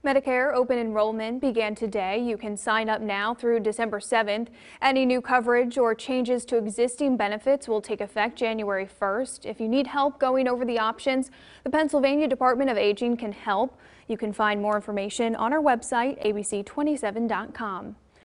Medicare open enrollment began today. You can sign up now through December 7th. Any new coverage or changes to existing benefits will take effect January 1st. If you need help going over the options, the Pennsylvania Department of Aging can help. You can find more information on our website, abc27.com.